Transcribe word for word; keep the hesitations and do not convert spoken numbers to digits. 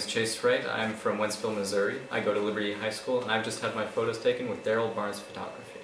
is Chase Wright. I'm from Wentzville, Missouri. I go to Liberty High School, and I've just had my photos taken with Derryl Photography.